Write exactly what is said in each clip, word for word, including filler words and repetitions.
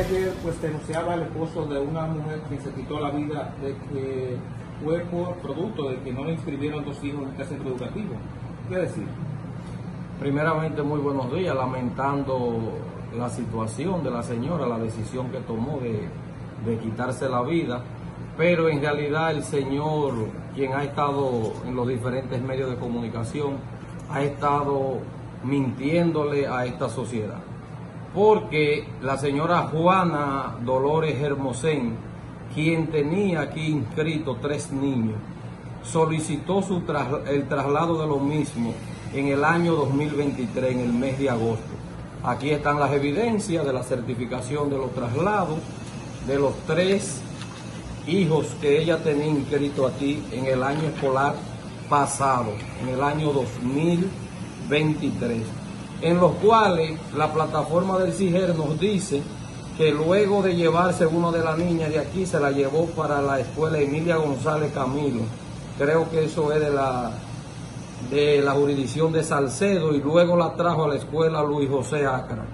ayer pues denunciaba el esposo de una mujer que se quitó la vida de que fue por producto de que no le inscribieron dos hijos en este centro educativo. ¿Qué decir? Primeramente, muy buenos días, lamentando la situación de la señora, la decisión que tomó de, de quitarse la vida, pero en realidad el señor, quien ha estado en los diferentes medios de comunicación, ha estado mintiéndole a esta sociedad, porque la señora Juana Dolores Hermosén, quien tenía aquí inscrito tres niños, solicitó su tras, el traslado de los mismos en el año dos mil veintitrés, en el mes de agosto. Aquí están las evidencias de la certificación de los traslados de los tres hijos que ella tenía inscrito aquí en el año escolar pasado, en el año dos mil veintitrés, en los cuales la plataforma del CIGER nos dice que luego de llevarse uno de las niñas de aquí, se la llevó para la escuela Emilia González Camilo, creo que eso es de la de la jurisdicción de Salcedo, y luego la trajo a la escuela Luis José Acra.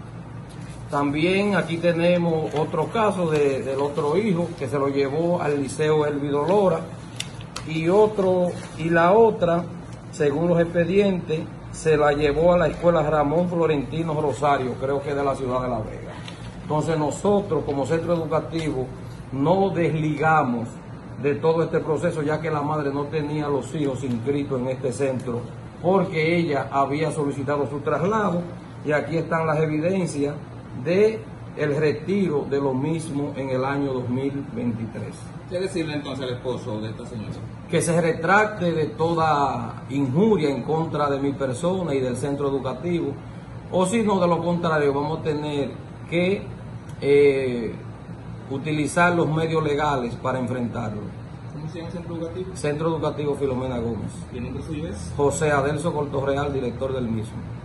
También aquí tenemos otro caso de, del otro hijo que se lo llevó al liceo Elvido Lora, y otro y la otra, según los expedientes, se la llevó a la escuela Ramón Florentino Rosario, creo que de la ciudad de La Vega. Entonces nosotros como centro educativo no desligamos de todo este proceso, ya que la madre no tenía los hijos inscritos en este centro, porque ella había solicitado su traslado, y aquí están las evidencias de el retiro de lo mismo en el año dos mil veintitrés. ¿Qué decirle entonces al esposo de esta señora? Que se retracte de toda injuria en contra de mi persona y del centro educativo, o si no, de lo contrario, vamos a tener que eh, utilizar los medios legales para enfrentarlo. ¿Cómo se llama el centro educativo? Centro Educativo Filomena Gómez. ¿Y el nombre suyo es? José Adelso Cortorreal, director del mismo.